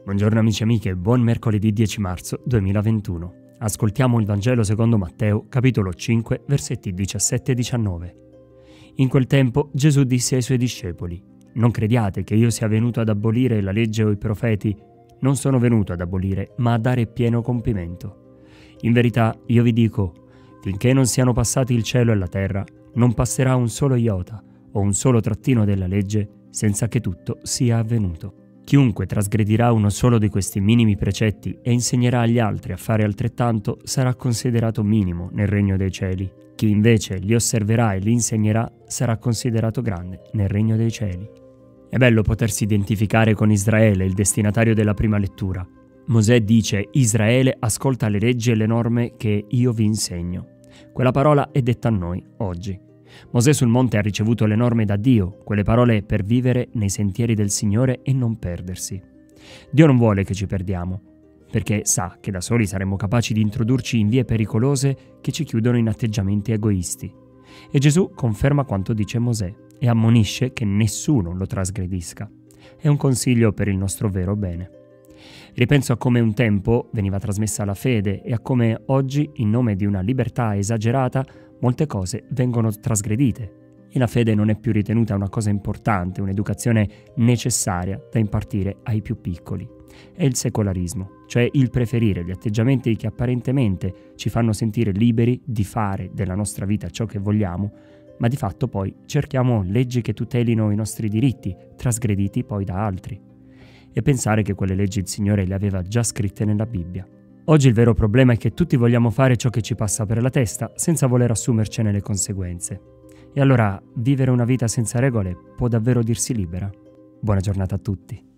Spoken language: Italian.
Buongiorno amici e amiche, buon mercoledì 10 marzo 2021. Ascoltiamo il Vangelo secondo Matteo, capitolo 5, versetti 17 e 19. In quel tempo Gesù disse ai suoi discepoli: «Non crediate che io sia venuto ad abolire la legge o i profeti. Non sono venuto ad abolire, ma a dare pieno compimento. In verità io vi dico, finché non siano passati il cielo e la terra, non passerà un solo iota o un solo trattino della legge senza che tutto sia avvenuto. Chiunque trasgredirà uno solo di questi minimi precetti e insegnerà agli altri a fare altrettanto sarà considerato minimo nel regno dei cieli. Chi invece li osserverà e li insegnerà sarà considerato grande nel regno dei cieli». È bello potersi identificare con Israele, il destinatario della prima lettura. Mosè dice: «Israele, ascolta le leggi e le norme che io vi insegno». Quella parola è detta a noi oggi. Mosè sul monte ha ricevuto le norme da Dio, quelle parole per vivere nei sentieri del Signore e non perdersi. Dio non vuole che ci perdiamo, perché sa che da soli saremmo capaci di introdurci in vie pericolose che ci chiudono in atteggiamenti egoisti. E Gesù conferma quanto dice Mosè e ammonisce che nessuno lo trasgredisca. È un consiglio per il nostro vero bene. Ripenso a come un tempo veniva trasmessa la fede e a come oggi, in nome di una libertà esagerata, molte cose vengono trasgredite e la fede non è più ritenuta una cosa importante, un'educazione necessaria da impartire ai più piccoli. È il secolarismo, cioè il preferire gli atteggiamenti che apparentemente ci fanno sentire liberi di fare della nostra vita ciò che vogliamo, ma di fatto poi cerchiamo leggi che tutelino i nostri diritti, trasgrediti poi da altri. E pensare che quelle leggi il Signore le aveva già scritte nella Bibbia. Oggi il vero problema è che tutti vogliamo fare ciò che ci passa per la testa senza voler assumercene le conseguenze. E allora vivere una vita senza regole può davvero dirsi libera? Buona giornata a tutti.